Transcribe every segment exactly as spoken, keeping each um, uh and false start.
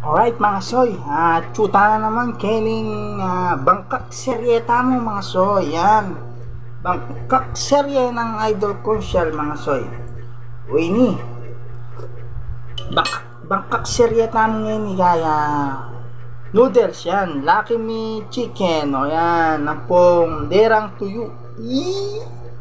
Alright mga soy, uh, tsuta na naman kening uh, bangkak seryeta mo mga soy. Yan, bangkak serye ng Idol Conchal mga soy. Uy ni bangkak, bangkak seryeta mo ngayon kaya noodles yan, Lucky Me Chicken. O yan, ang pong derang tuyo. Eee!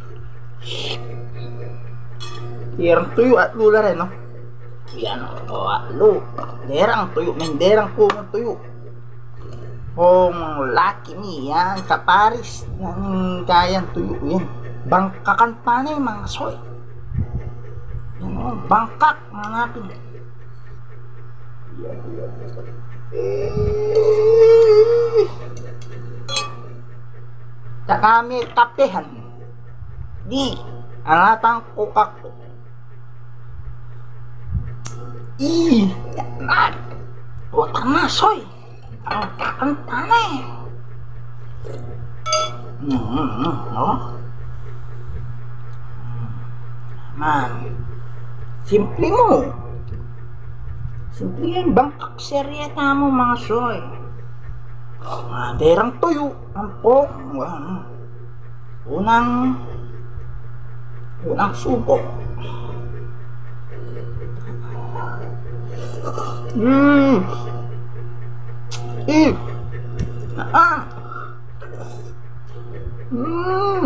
Derang tuyo at lula rin, no? Yan o, alo derang tuyo, may derang kumong tuyo kung Lucky Me, yan, kaparis ng kayang tuyo, yan, bangkakan pa na yung mga soy. Yan o, bangkak mga natin. Yan, yan. Eh, kami kapehan di alatang kukak. Ih, yan. Huwag ka na, soy. Ang kakanta na eh. Mm-hmm, no? Man, simple mo. Simple yan, bangkak seryeta mo mga soy. Ah, derang tuyo. Ang po. Unang Unang subo. Hmm. Eh. Ah. Hmm.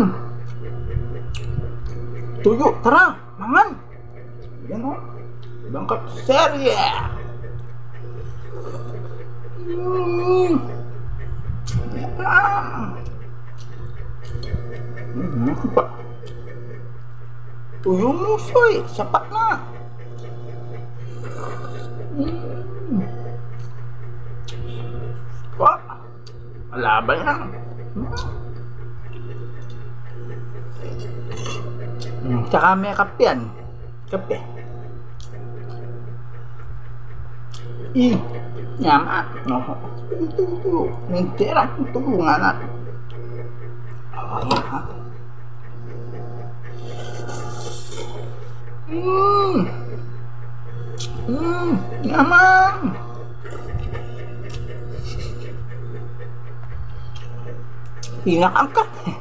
Tuyo, tara, mangan. Yan o. Bangkak serye. Hmm. Ah. Hmm. Tuyo mo, soy. Sapat na. Hmm. Wah, malabay na. Hmm. Tsaka may kape yan. Kape. Ih, nyama. No. Ito, ito. May tira. Tulungan natin. Oh, yan ha. Hmm. Hmm, nyaman. Pinakangkat.